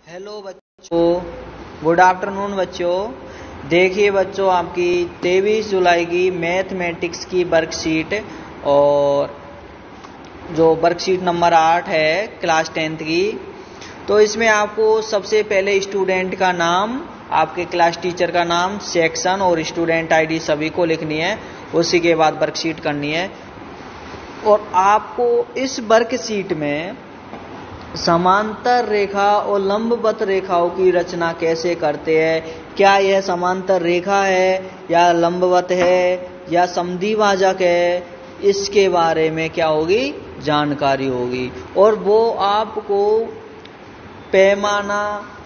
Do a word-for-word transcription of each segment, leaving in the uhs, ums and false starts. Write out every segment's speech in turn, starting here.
Hello बच्चों, good afternoon बच्चों। देखिए बच्चों, आपकी तेईस जुलाई की मैथमेटिक्स की वर्कशीट और जो वर्कशीट नंबर आठ है क्लास टेंथ की, तो इसमें आपको सबसे पहले स्टूडेंट का नाम, आपके क्लास टीचर का नाम, सेक्शन और स्टूडेंट आईडी सभी को लिखनी है। उसी के बाद वर्कशीट करनी है। और आपको इस वर्कशीट में समांतर रेखा और लंबवत रेखाओं की रचना कैसे करते हैं, क्या यह समांतर रेखा है या लंबवत है या समद्विभाजक है, इसके बारे में क्या होगी, जानकारी होगी। और वो आपको पैमाना,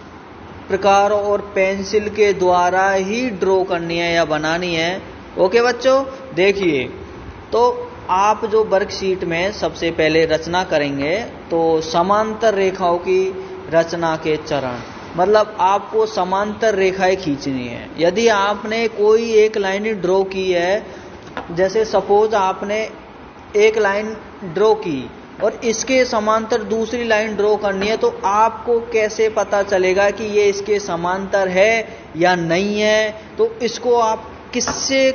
प्रकार और पेंसिल के द्वारा ही ड्रॉ करनी है या बनानी है। ओके बच्चों, देखिए तो आप जो वर्कशीट में सबसे पहले रचना करेंगे तो समांतर रेखाओं की रचना के चरण, मतलब आपको समांतर रेखाएं खींचनी है। यदि आपने कोई एक लाइन ड्रॉ की है, जैसे सपोज आपने एक लाइन ड्रॉ की और इसके समांतर दूसरी लाइन ड्रॉ करनी है, तो आपको कैसे पता चलेगा कि ये इसके समांतर है या नहीं है। तो इसको आप किससे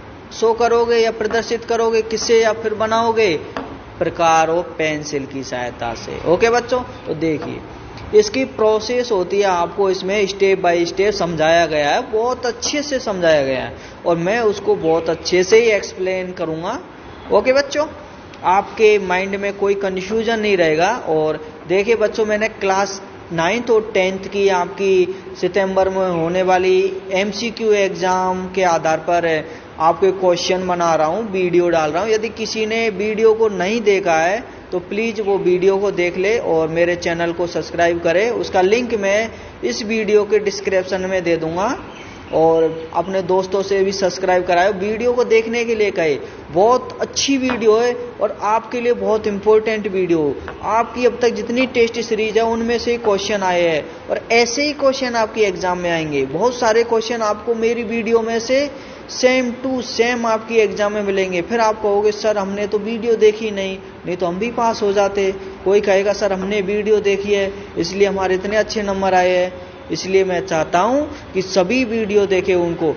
शो करोगे या प्रदर्शित करोगे, किससे या फिर बनाओगे, प्रकार और पेंसिल की सहायता से। ओके बच्चों, तो देखिए इसकी प्रोसेस होती है, आपको इसमें स्टेप बाय स्टेप समझाया गया है, बहुत अच्छे से समझाया गया है और मैं उसको बहुत अच्छे से ही एक्सप्लेन करूंगा। ओके बच्चों, आपके माइंड में कोई कंफ्यूजन नहीं रहेगा। और देखिए बच्चों, मैंने क्लास नाइन्थ और टेंथ की आपकी सितंबर में होने वाली एमसीक्यू एग्जाम के आधार पर आपके क्वेश्चन बना रहा हूँ, वीडियो डाल रहा हूँ। यदि किसी ने वीडियो को नहीं देखा है तो प्लीज वो वीडियो को देख ले और मेरे चैनल को सब्सक्राइब करे। उसका लिंक मैं इस वीडियो के डिस्क्रिप्शन में दे दूंगा और अपने दोस्तों से भी सब्सक्राइब कराए। वीडियो को देखने के लिए कहे, बहुत अच्छी वीडियो है और आपके लिए बहुत इंपॉर्टेंट वीडियो। आपकी अब तक जितनी टेस्ट सीरीज है उनमें से क्वेश्चन आए हैं और ऐसे ही क्वेश्चन आपके एग्जाम में आएंगे। बहुत सारे क्वेश्चन आपको मेरी वीडियो में से सेम टू सेम आपकी एग्जाम में मिलेंगे। फिर आप कहोगे सर हमने तो वीडियो देखी नहीं, नहीं तो हम भी पास हो जाते। कोई कहेगा सर हमने वीडियो देखी है इसलिए हमारे इतने अच्छे नंबर आए हैं। इसलिए मैं चाहता हूं कि सभी वीडियो देखें, उनको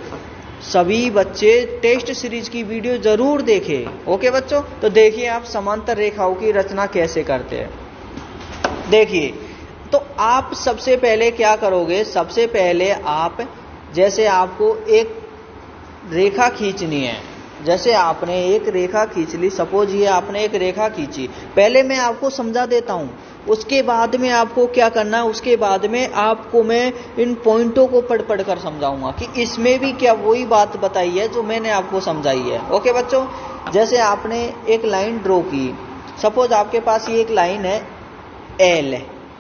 सभी बच्चे टेस्ट सीरीज की वीडियो जरूर देखें। ओके बच्चों, तो देखिए आप समांतर रेखाओं की रचना कैसे करते हैं। देखिए तो आप सबसे पहले क्या करोगे, सबसे पहले आप, जैसे आपको एक रेखा खींचनी है, जैसे आपने एक रेखा खींच ली, सपोज ये आपने एक रेखा खींची, पहले मैं आपको समझा देता हूं, उसके बाद में आपको क्या करना है, उसके बाद में आपको मैं इन पॉइंटों को पढ़ पढ़ कर समझाऊंगा कि इसमें भी क्या वही बात बताई है जो मैंने आपको समझाई है। ओके बच्चों, जैसे आपने एक लाइन ड्रॉ की, सपोज आपके पास ये एक लाइन है एल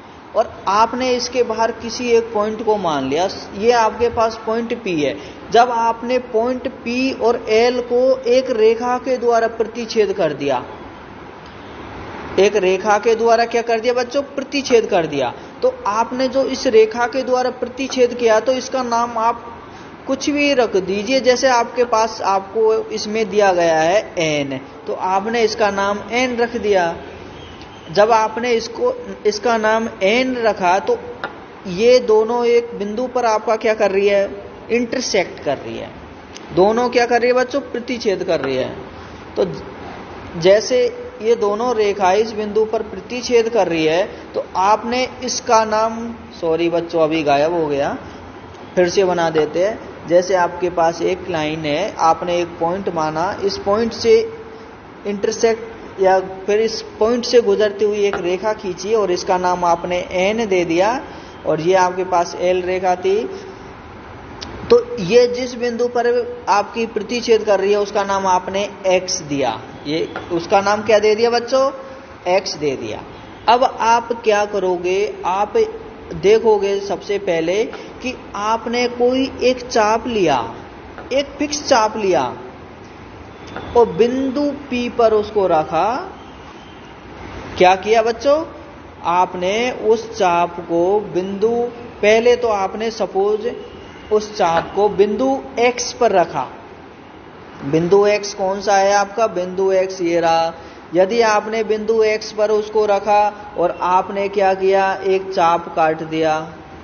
और आपने इसके बाहर किसी एक पॉइंट को मान लिया, ये आपके पास पॉइंट पी है। जब आपने पॉइंट पी और एल को एक रेखा के द्वारा प्रतिच्छेद कर दिया, एक रेखा के द्वारा क्या कर दिया बच्चों, प्रतिच्छेद कर दिया, तो आपने जो इस रेखा के द्वारा प्रतिच्छेद किया तो इसका नाम आप कुछ भी रख दीजिए। जैसे आपके पास आपको इसमें दिया गया है एन, तो आपने इसका नाम एन रख दिया। जब आपने इसको इसका नाम एन रखा तो ये दोनों एक बिंदु पर आपका क्या कर रही है, इंटरसेक्ट कर रही है। दोनों क्या कर रही है बच्चों, प्रतिच्छेद कर रही है। तो जैसे ये दोनों रेखाएं इस बिंदु पर प्रतिच्छेद कर रही है तो आपने इसका नाम, सॉरी बच्चों अभी गायब हो गया, फिर से बना देते हैं। जैसे आपके पास एक लाइन है, आपने एक पॉइंट माना, इस पॉइंट से इंटरसेक्ट या फिर इस पॉइंट से गुजरती हुई एक रेखा खींची और इसका नाम आपने एन दे दिया और ये आपके पास एल रेखा थी। तो ये जिस बिंदु पर आपकी प्रतिच्छेद कर रही है उसका नाम आपने एक्स दिया, ये उसका नाम क्या दे दिया बच्चों, एक्स दे दिया। अब आप क्या करोगे, आप देखोगे सबसे पहले कि आपने कोई एक चाप लिया, एक फिक्स चाप लिया और बिंदु P पर उसको रखा। क्या किया बच्चों, आपने उस चाप को बिंदु, पहले तो आपने सपोज उस चाप को बिंदु X पर रखा। बिंदु X कौन सा है आपका, बिंदु X ये रहा, यदि आपने बिंदु x पर उसको रखा और आपने क्या किया, एक चाप काट दिया।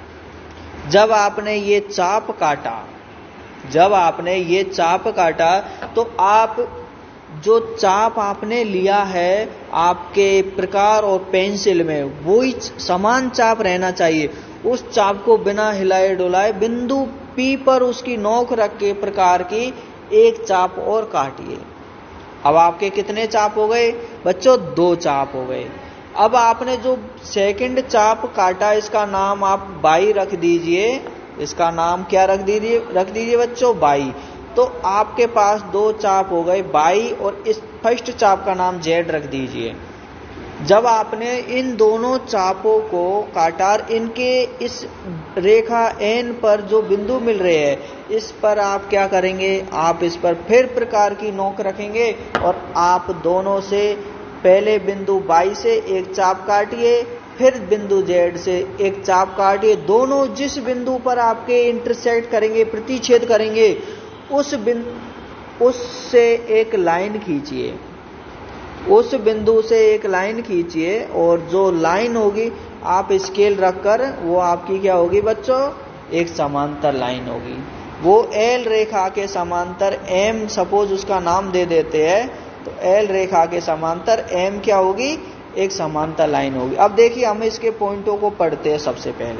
जब आपने ये चाप काटा जब आपने ये चाप काटा तो आप जो चाप आपने लिया है आपके प्रकार और पेंसिल में, वही समान चाप रहना चाहिए। उस चाप को बिना हिलाए डुलाए बिंदु P पर उसकी नोक रख के प्रकार की एक चाप और काटिए। अब आपके कितने चाप हो गए बच्चों? दो चाप हो गए। अब आपने जो सेकंड चाप काटा इसका नाम आप बाई रख दीजिए। इसका नाम क्या रख दीजिए रख दीजिए बच्चों? बाई। तो आपके पास दो चाप हो गए बाई, और इस फर्स्ट चाप का नाम जेड रख दीजिए। जब आपने इन दोनों चापों को काटा, इनके इस रेखा एन पर जो बिंदु मिल रहे हैं इस पर आप क्या करेंगे, आप इस पर फिर प्रकार की नोक रखेंगे और आप दोनों से पहले बिंदु बाई से एक चाप काटिए, फिर बिंदु जेड से एक चाप काटिए। दोनों जिस बिंदु पर आपके इंटरसेक्ट करेंगे, प्रतिच्छेद करेंगे, उस बिंदु उससे एक लाइन खींचिए। उस बिंदु से एक लाइन खींचिए और जो लाइन होगी आप स्केल रखकर, वो आपकी क्या होगी बच्चों? एक समांतर लाइन होगी। वो एल रेखा के समांतर एम, सपोज उसका नाम दे देते हैं, तो एल रेखा के समांतर एम क्या होगी? एक समांतर लाइन होगी। अब देखिए हम इसके पॉइंटों को पढ़ते हैं। सबसे पहले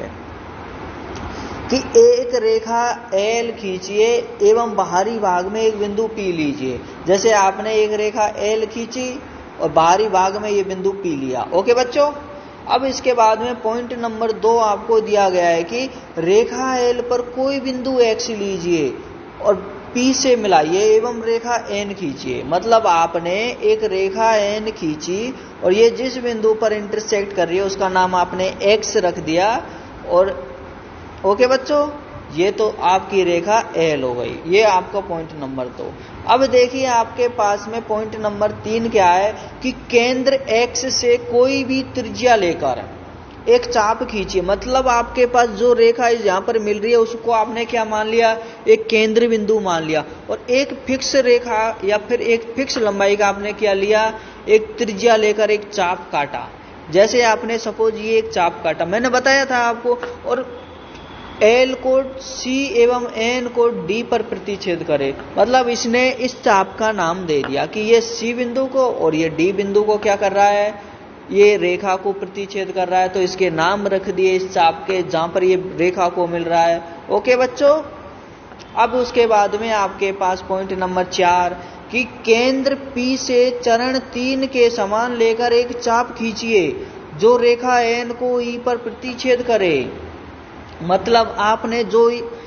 कि एक रेखा एल खींचिए एवं बाहरी भाग में एक बिंदु पी लीजिए। जैसे आपने एक रेखा एल खींची और बाहरी भाग में ये बिंदु पी लिया। ओके बच्चों, अब इसके बाद में पॉइंट नंबर दो आपको दिया गया है कि रेखा एल पर कोई बिंदु एक्स लीजिए और पी से मिलाइए एवं रेखा एन खींचिए। मतलब आपने एक रेखा एन खींची और ये जिस बिंदु पर इंटरसेक्ट कर रही है उसका नाम आपने एक्स रख दिया। और ओके बच्चों, ये तो आपकी रेखा एल हो गई। ये आपका पॉइंट नंबर दो। अब देखिए आपके पास में पॉइंट नंबर तीन क्या है कि केंद्र एक्स से कोई भी त्रिज्या लेकर एक चाप खींचिए। मतलब आपके पास जो रेखा यहाँ पर मिल रही है उसको आपने क्या मान लिया? एक केंद्र बिंदु मान लिया। और एक फिक्स रेखा या फिर एक फिक्स लंबाई का आपने क्या लिया? एक त्रिज्या लेकर एक चाप काटा। जैसे आपने सपोज ये एक चाप काटा, मैंने बताया था आपको, और एल को सी एवं एन को डी पर प्रतिच्छेद करे। मतलब इसने इस चाप का नाम दे दिया कि ये सी बिंदु को और ये डी बिंदु को क्या कर रहा है? ये रेखा को प्रतिच्छेद कर रहा है। तो इसके नाम रख दिए इस चाप के जहां पर ये रेखा को मिल रहा है। ओके बच्चों, अब उसके बाद में आपके पास पॉइंट नंबर चार कि केंद्र पी से चरण तीन के समान लेकर एक चाप खींचिए जो रेखा एन को ई पर प्रतिच्छेद करे। मतलब आपने जो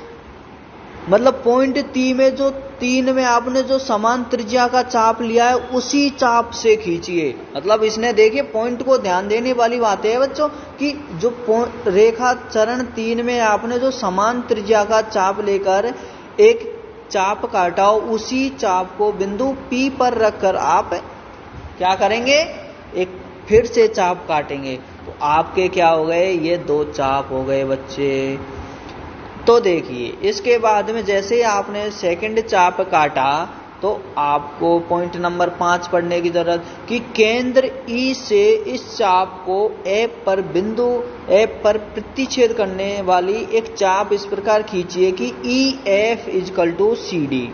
मतलब पॉइंट ती में जो तीन में आपने जो समान त्रिज्या का चाप लिया है उसी चाप से खींचिए। मतलब इसने देखिए पॉइंट को ध्यान देने वाली बात है बच्चों कि जो रेखा चरण तीन में आपने जो समान त्रिज्या का चाप लेकर एक चाप काटा हो, उसी चाप को बिंदु P पर रखकर आप क्या करेंगे? एक फिर से चाप काटेंगे। तो आपके क्या हो गए? ये दो चाप हो गए बच्चे। तो देखिए इसके बाद में जैसे आपने सेकंड चाप काटा तो आपको पॉइंट नंबर पांच पढ़ने की जरूरत कि केंद्र ई से इस चाप को एफ पर बिंदु एफ पर प्रतिच्छेद करने वाली एक चाप इस प्रकार खींचिए कि E F equal to C D.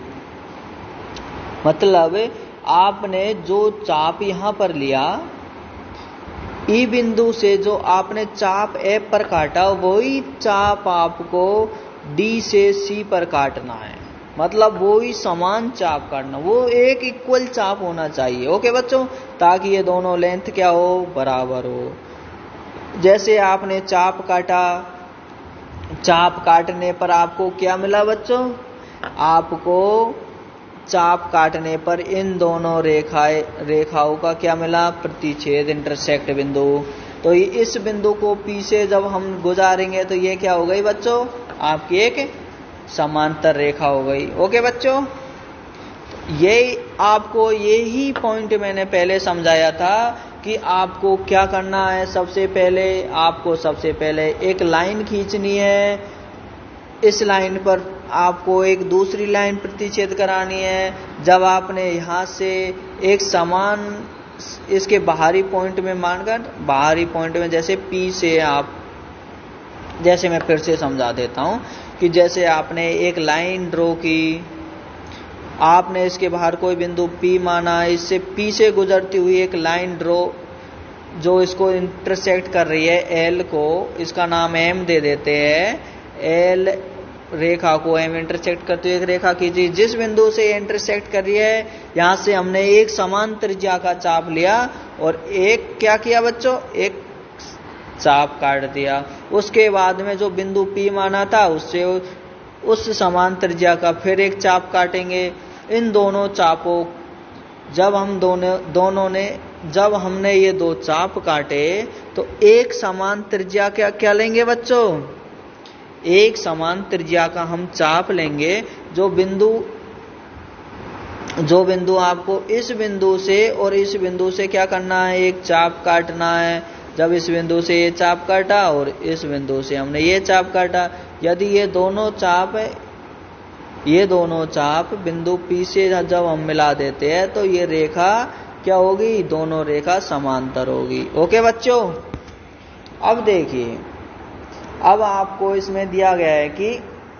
मतलब आपने जो चाप यहां पर लिया, ई बिंदु से जो आपने चाप एफ पर काटा वही चाप आपको डी से सी पर काटना है। मतलब वो ही समान चाप काटना, वो एक इक्वल चाप होना चाहिए। ओके बच्चों, ताकि ये दोनों लेंथ क्या हो? बराबर हो। जैसे आपने चाप काटा, चाप काटने पर आपको क्या मिला बच्चों? आपको चाप काटने पर इन दोनों रेखाएं रेखाओं का क्या मिला? प्रतिच्छेद, इंटरसेक्ट बिंदु। तो इस बिंदु को पी से जब हम गुजारेंगे तो ये क्या हो गई बच्चों? आपकी एक समांतर रेखा हो गई। ओके बच्चों, ये आपको यही पॉइंट मैंने पहले समझाया था कि आपको क्या करना है। सबसे पहले आपको सबसे पहले एक लाइन खींचनी है। इस लाइन पर आपको एक दूसरी लाइन प्रतिच्छेद करानी है। जब आपने यहां से एक समान इसके बाहरी पॉइंट में मानकर, बाहरी पॉइंट में जैसे P से आप, जैसे मैं फिर से समझा देता हूं कि जैसे आपने एक लाइन ड्रॉ की, आपने इसके बाहर कोई बिंदु P माना, इससे P से गुजरती हुई एक लाइन ड्रॉ जो इसको इंटरसेक्ट कर रही है L को, इसका नाम M दे देते हैं। L रेखा को M इंटरसेक्ट करते हुए एक रेखा खींची, जिस बिंदु से इंटरसेक्ट कर रही है यहां से हमने एक समान त्रिज्या का चाप लिया और एक क्या किया बच्चों, एक चाप काट दिया। उसके बाद में जो बिंदु P माना था उससे उस समान त्रिज्या का फिर एक चाप काटेंगे। इन दोनों चापों जब हम दोनों दोनों ने जब हमने ये दो चाप काटे तो एक समान त्रिज्या क्या क्या लेंगे बच्चों, एक समान त्रिज्या का हम चाप लेंगे। जो बिंदु जो बिंदु आपको इस बिंदु से और इस बिंदु से क्या करना है, एक चाप काटना है। जब इस बिंदु से ये चाप काटा और इस बिंदु से हमने ये चाप काटा, यदि ये दोनों चाप ये दोनों चाप बिंदु P से जब हम मिला देते हैं तो ये रेखा क्या होगी, दोनों रेखा समांतर होगी। ओके बच्चों, अब देखिए, अब आपको इसमें दिया गया है कि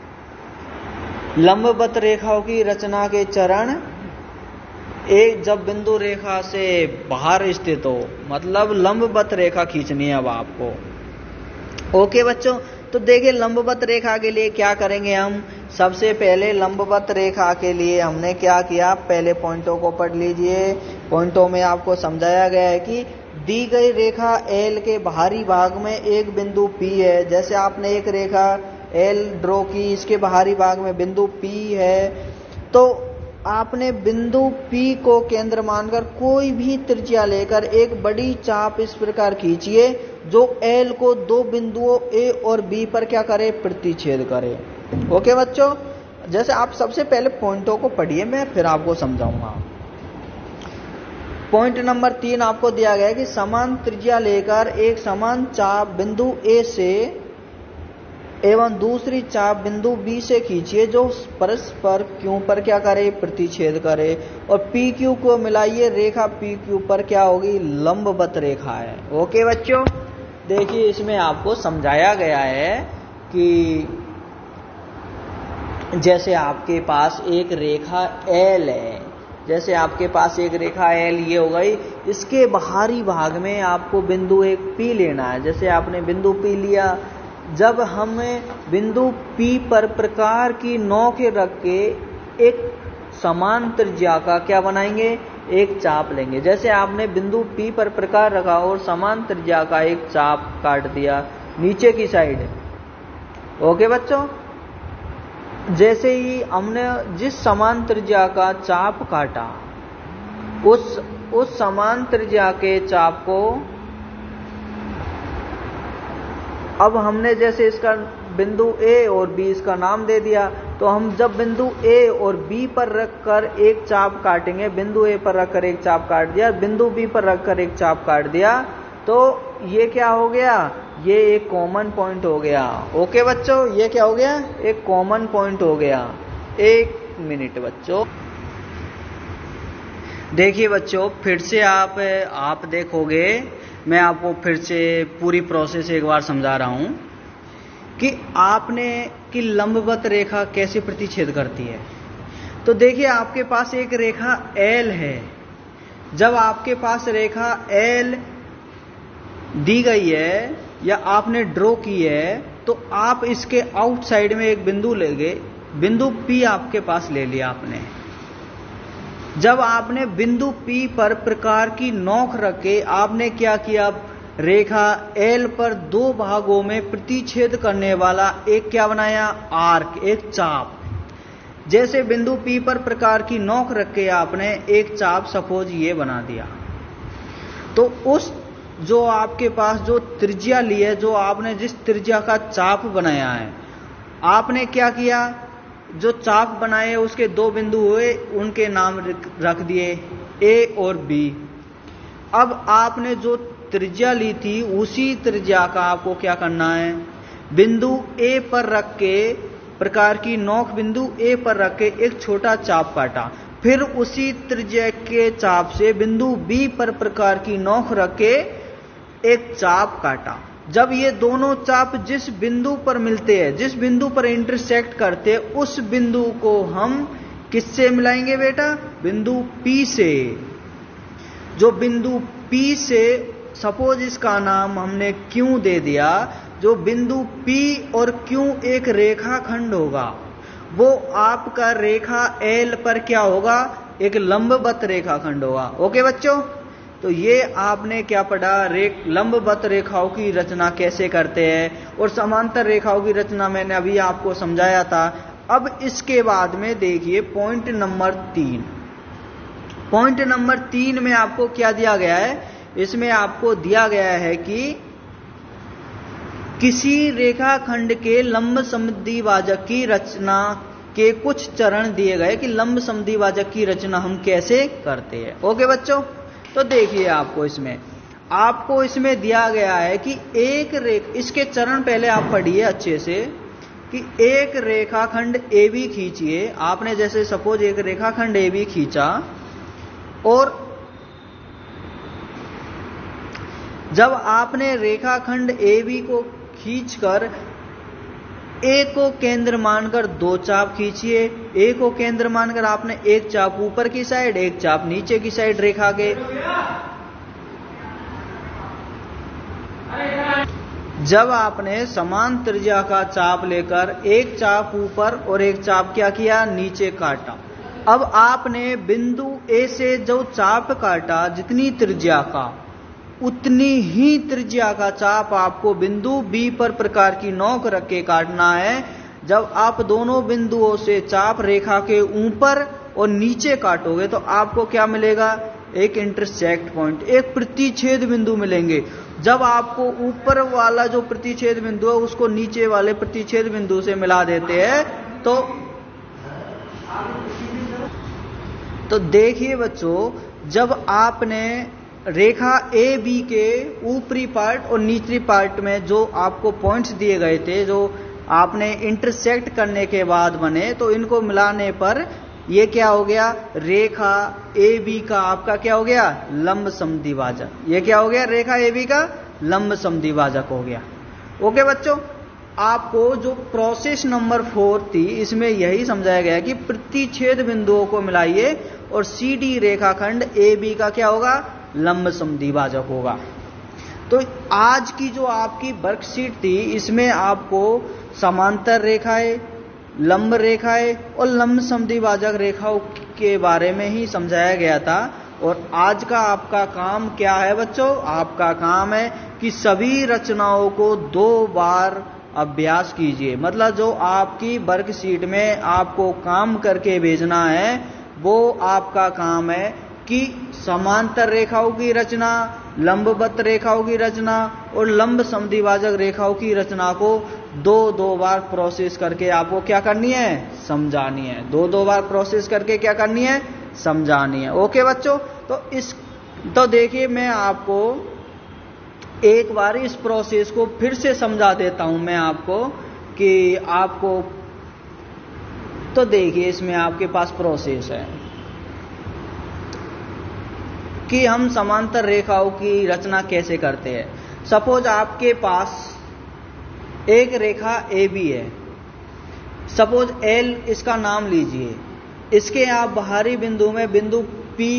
लंबवत रेखाओं की रचना के चरण, एक जब बिंदु रेखा से बाहर स्थित हो, मतलब लंबवत रेखा खींचनी है अब आपको। ओके बच्चों, तो देखिए लंबवत रेखा के लिए क्या करेंगे हम। सबसे पहले लंबवत रेखा के लिए हमने क्या किया, पहले पॉइंटों को पढ़ लीजिए। पॉइंटों में आपको समझाया गया है कि दी गई रेखा L के बाहरी भाग में एक बिंदु P है। जैसे आपने एक रेखा L ड्रॉ की, इसके बाहरी भाग में बिंदु P है, तो आपने बिंदु P को केंद्र मानकर कोई भी त्रिज्या लेकर एक बड़ी चाप इस प्रकार खींचिए जो L को दो बिंदुओं A और B पर क्या करे, प्रतिच्छेद करे। ओके बच्चों, जैसे आप सबसे पहले पॉइंटों को पढ़िए, मैं फिर आपको समझाऊंगा। पॉइंट नंबर तीन आपको दिया गया है कि समान त्रिज्या लेकर एक समान चाप बिंदु A से एवं दूसरी चाप बिंदु B से खींचिए जो परस्पर Q पर क्या करे, प्रतिच्छेद करे, और P Q को मिलाइए, रेखा P Q पर क्या होगी, लंबवत रेखा है। ओके बच्चों, देखिए इसमें आपको समझाया गया है कि जैसे आपके पास एक रेखा L है, जैसे आपके पास एक रेखा L ये हो गई, इसके बाहरी भाग में आपको बिंदु एक P लेना है। जैसे आपने बिंदु P लिया, जब हमें बिंदु P पर प्रकार की नोक रख के एक समान त्रिज्या का क्या बनाएंगे, एक चाप लेंगे। जैसे आपने बिंदु P पर प्रकार रखा और समान त्रिज्या का एक चाप काट दिया नीचे की साइड। ओके बच्चों, जैसे ही हमने जिस समान त्रिज्या का चाप काटा, उस उस समान त्रिज्या के चाप को अब हमने जैसे इसका बिंदु A और B इसका नाम दे दिया, तो हम जब बिंदु A और B पर रखकर एक चाप काटेंगे, बिंदु A पर रखकर एक चाप काट दिया, बिंदु B पर रखकर एक चाप काट दिया, तो ये क्या हो गया, ये एक कॉमन पॉइंट हो गया। ओके बच्चों, ये क्या हो गया, एक कॉमन पॉइंट हो गया। एक मिनट बच्चों, देखिए बच्चों, फिर से आप आप देखोगे, मैं आपको फिर से पूरी प्रोसेस एक बार समझा रहा हूं कि आपने कि लंबवत रेखा कैसे प्रतिच्छेद करती है। तो देखिए आपके पास एक रेखा L है, जब आपके पास रेखा L दी गई है या आपने ड्रॉ की है, तो आप इसके आउटसाइड में एक बिंदु ले गए, बिंदु P आपके पास ले लिया आपने। जब आपने बिंदु P पर प्रकार की नोक रख के आपने क्या किया, रेखा L पर दो भागों में प्रतिच्छेद करने वाला एक क्या बनाया, आर्क, एक चाप। जैसे बिंदु P पर प्रकार की नोक रख के आपने एक चाप सपोज ये बना दिया, तो उस जो आपके पास जो त्रिज्या ली है, जो आपने जिस त्रिज्या का चाप बनाया है, आपने क्या किया, जो चाप बनाए उसके दो बिंदु हुए, उनके नाम रख दिए A और B। अब आपने जो त्रिज्या ली थी उसी त्रिज्या का आपको क्या करना है, बिंदु A पर रख के प्रकार की नोक बिंदु A पर रख के एक छोटा चाप काटा। फिर उसी त्रिज्या के चाप से बिंदु बी पर प्रकार की नोक रख के एक चाप काटा। जब ये दोनों चाप जिस बिंदु पर मिलते हैं, जिस बिंदु पर इंटरसेक्ट करते हैं, उस बिंदु को हम किससे मिलाएंगे बेटा? बिंदु P से। जो बिंदु P से, सपोज इसका नाम हमने Q दे दिया, जो बिंदु P और Q एक रेखाखंड होगा, वो आपका रेखा L पर क्या होगा? एक लंबवत रेखाखंड होगा। ओके बच्चों, तो ये आपने क्या पढ़ा? रेख लंबवत रेखाओं की रचना कैसे करते हैं, और समांतर रेखाओं की रचना मैंने अभी आपको समझाया था। अब इसके बाद में देखिए पॉइंट नंबर तीन। पॉइंट नंबर तीन में आपको क्या दिया गया है? इसमें आपको दिया गया है कि किसी रेखाखंड के लंब समद्विभाजक की रचना के कुछ चरण दिए गए कि लंब समद्विभाजक की रचना हम कैसे करते हैं। ओके बच्चों, तो देखिए आपको इसमें आपको इसमें दिया गया है कि एक रेख, इसके चरण पहले आप पढ़िए अच्छे से, कि एक रेखाखंड ए बी खींचिए। आपने जैसे सपोज एक रेखाखंड ए बी खींचा, और जब आपने रेखाखंड ए बी को खींचकर ए को केंद्र मानकर दो चाप खींचिए। ए को केंद्र मानकर आपने एक चाप ऊपर की साइड, एक चाप नीचे की साइड रेखा के। जब आपने समान त्रिज्या का चाप लेकर एक चाप ऊपर और एक चाप क्या किया? नीचे काटा। अब आपने बिंदु ए से जो चाप काटा, जितनी त्रिज्या का, उतनी ही त्रिज्या का चाप आपको बिंदु बी पर प्रकार की नोक रख के काटना है। जब आप दोनों बिंदुओं से चाप रेखा के ऊपर और नीचे काटोगे तो आपको क्या मिलेगा? एक इंटरसेक्ट पॉइंट, एक प्रतिच्छेद बिंदु मिलेंगे। जब आपको ऊपर वाला जो प्रतिच्छेद बिंदु है उसको नीचे वाले प्रतिच्छेद बिंदु से मिला देते हैं, तो तो देखिए बच्चों, जब आपने रेखा ए बी के ऊपरी पार्ट और निचली पार्ट में जो आपको पॉइंट्स दिए गए थे, जो आपने इंटरसेक्ट करने के बाद बने, तो इनको मिलाने पर ये क्या हो गया? रेखा ए बी का आपका क्या हो गया? लंब समद्विभाजक। ये क्या हो गया? रेखा ए बी का लंब समद्विभाजक हो गया। ओके बच्चों, आपको जो प्रोसेस नंबर फोर थी, इसमें यही समझाया गया कि प्रतिच्छेद बिंदुओं को मिलाइए और सी डी रेखाखंड ए बी का क्या होगा? लंब समद्विभाजक होगा। तो आज की जो आपकी वर्कशीट थी, इसमें आपको समांतर रेखाएं, लंब रेखाएं और लंब समद्विभाजक रेखाओं के बारे में ही समझाया गया था। और आज का आपका काम क्या है बच्चों? आपका काम है कि सभी रचनाओं को दो बार अभ्यास कीजिए। मतलब जो आपकी वर्कशीट में आपको काम करके भेजना है, वो आपका काम है कि समांतर रेखाओं की रचना, लंबवत रेखाओं की रचना और लंब समद्विभाजक रेखाओं की रचना को दो दो बार प्रोसेस करके आपको क्या करनी है? समझानी है। दो दो बार प्रोसेस करके क्या करनी है? समझानी है। ओके बच्चों, तो इस तो देखिए मैं आपको एक बार इस प्रोसेस को फिर से समझा देता हूं मैं आपको, कि आपको तो देखिए इसमें आपके पास प्रोसेस है कि हम समांतर रेखाओं की रचना कैसे करते हैं। सपोज आपके पास एक रेखा ए बी है, सपोज एल इसका नाम लीजिए। इसके आप बाहरी बिंदु में बिंदु पी,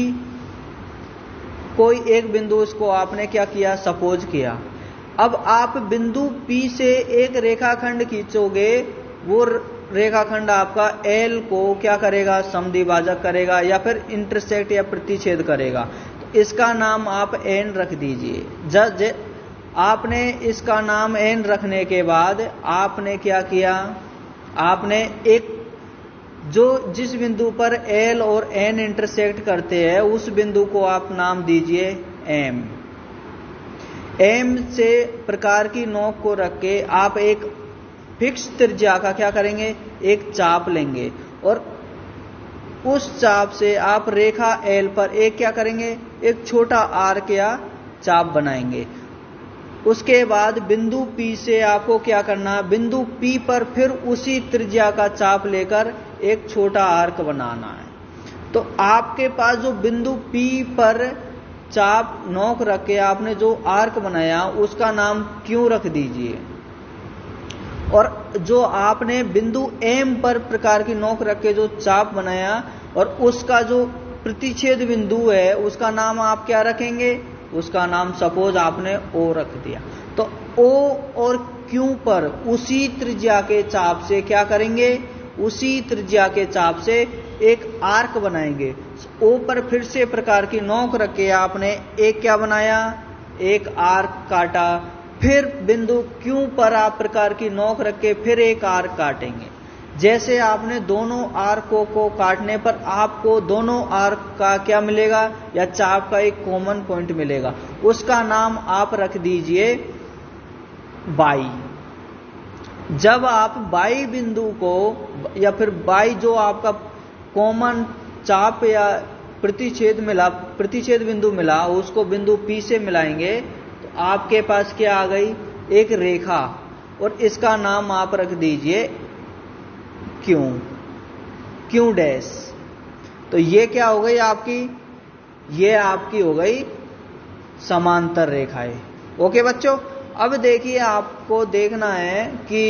कोई एक बिंदु इसको आपने क्या किया? सपोज किया। अब आप बिंदु पी से एक रेखाखंड खींचोगे, वो रेखाखंड आपका एल को क्या करेगा? समद्विभाजक करेगा या फिर इंटरसेक्ट या प्रतिच्छेद करेगा। तो इसका नाम आप एन रख दीजिए। जब आपने इसका नाम एन रखने के बाद आपने क्या किया? आपने एक जो जिस बिंदु पर एल और एन इंटरसेक्ट करते हैं उस बिंदु को आप नाम दीजिए एम। एम से प्रकार की नोक को रख के आप एक फिक्स त्रिज्या का क्या करेंगे? एक चाप लेंगे और उस चाप से आप रेखा एल पर एक क्या करेंगे? एक छोटा आर्क या चाप बनाएंगे। उसके बाद बिंदु P से आपको क्या करना है? बिंदु P पर फिर उसी त्रिज्या का चाप लेकर एक छोटा आर्क बनाना है। तो आपके पास जो बिंदु P पर चाप नोक रख के आपने जो आर्क बनाया उसका नाम Q रख दीजिए, और जो आपने बिंदु M पर प्रकार की नोक रख के जो चाप बनाया और उसका जो प्रतिच्छेद बिंदु है उसका नाम आप क्या रखेंगे, उसका नाम सपोज आपने O रख दिया। तो O और Q पर उसी त्रिज्या के चाप से क्या करेंगे, उसी त्रिज्या के चाप से एक आर्क बनाएंगे। O पर फिर से प्रकार की नोक रख के आपने एक क्या बनाया, एक आर्क काटा। फिर बिंदु Q पर आप प्रकार की नोक रख के फिर एक आर्क काटेंगे। जैसे आपने दोनों आर्कों को काटने पर आपको दोनों आर्क का क्या मिलेगा, या चाप का एक कॉमन पॉइंट मिलेगा, उसका नाम आप रख दीजिए बाई। जब आप बाई बिंदु को या फिर बाई जो आपका कॉमन चाप या प्रतिच्छेद मिला, प्रतिच्छेद बिंदु मिला, उसको बिंदु P से मिलाएंगे तो आपके पास क्या आ गई, एक रेखा, और इसका नाम आप रख दीजिए Q, Q डैश। तो ये क्या हो गई आपकी, ये आपकी हो गई समांतर रेखाएं। ओके बच्चों, अब देखिए आपको देखना है कि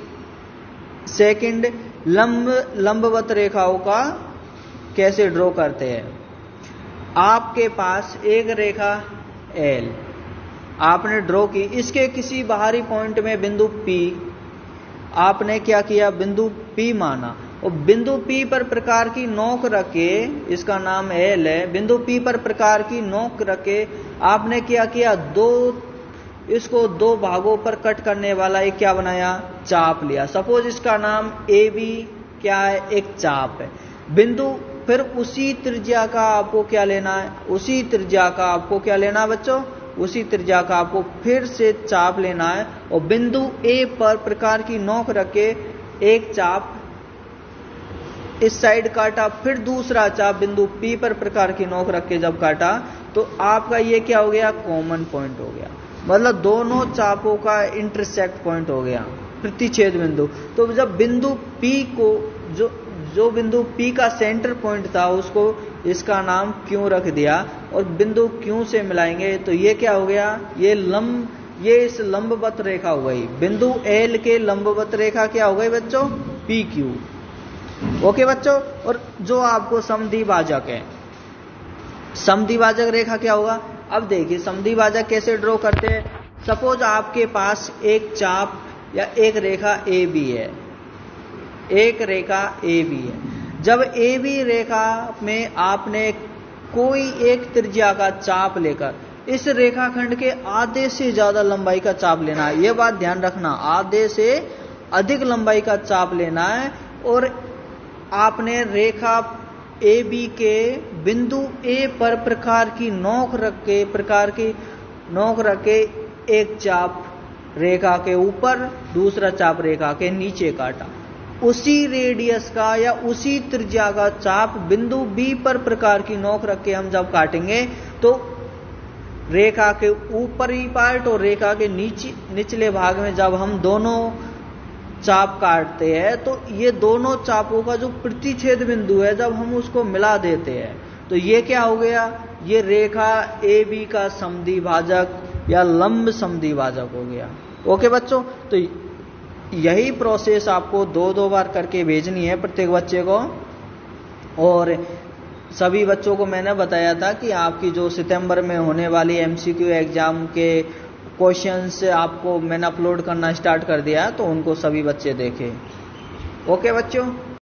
सेकंड लंब लंबवत रेखाओं का कैसे ड्रॉ करते हैं। आपके पास एक रेखा L आपने ड्रॉ की, इसके किसी बाहरी पॉइंट में बिंदु P आपने क्या किया, बिंदु P माना, और बिंदु P पर प्रकार की नोक रखे, इसका नाम L है, बिंदु P पर प्रकार की नोक रखे आपने क्या किया, दो इसको दो भागों पर कट करने वाला एक क्या बनाया, चाप लिया। सपोज इसका नाम ए बी क्या है, एक चाप है। बिंदु फिर उसी त्रिज्या का आपको क्या लेना है, उसी त्रिज्या का आपको क्या लेना है बच्चों, उसी त्रिज्या का आपको फिर से चाप लेना है, और बिंदु ए पर प्रकार की नोक रख के एक चाप इस साइड काटा, फिर दूसरा चाप बिंदु P पर प्रकार की नोक रख के जब काटा तो आपका ये क्या हो गया, कॉमन पॉइंट हो गया। मतलब दोनों चापों का इंटरसेक्ट पॉइंट हो गया, प्रतिच्छेद बिंदु। तो जब बिंदु P को जो जो बिंदु P का सेंटर पॉइंट था उसको इसका नाम Q रख दिया, और बिंदु Q से मिलाएंगे तो ये क्या हो गया, ये लंब ये इस लंबवत रेखा हो गई। बिंदु L के लंबवत रेखा क्या हो गई बच्चों, P Q। ओके बच्चों, और जो आपको समद्विभाजक है, समद्विभाजक रेखा क्या होगा। अब देखिए समद्विभाजक कैसे ड्रॉ करते हैं। सपोज आपके पास एक चाप या एक रेखा ए बी है, एक रेखा ए बी है। जब ए बी रेखा में आपने कोई एक त्रिज्या का चाप लेकर इस रेखाखंड के आधे से ज्यादा लंबाई का चाप लेना है, यह बात ध्यान रखना, आधे से अधिक लंबाई का चाप लेना है, और आपने रेखा ए बी के बिंदु ए पर प्रकार की नोक रख के प्रकार की नोक रख के एक चाप रेखा के ऊपर, दूसरा चाप रेखा के नीचे काटा। उसी रेडियस का या उसी त्रिज्या का चाप बिंदु बी पर प्रकार की नोक रख के हम जब काटेंगे तो रेखा के ऊपरी पार्ट और रेखा के नीचे निचले भाग में जब हम दोनों चाप काटते हैं तो ये दोनों चापों का जो प्रतिच्छेद बिंदु है जब हम उसको मिला देते हैं तो ये क्या हो गया, ये रेखा ए बी का समद्विभाजक या लंब समद्विभाजक हो गया। ओके बच्चों, तो यही प्रोसेस आपको दो दो बार करके भेजनी है प्रत्येक बच्चे को। और सभी बच्चों को मैंने बताया था कि आपकी जो सितंबर में होने वाली एमसीक्यू एग्जाम के क्वेश्चंस आपको मैंने अपलोड करना स्टार्ट कर दिया है, तो उनको सभी बच्चे देखें। ओके बच्चों।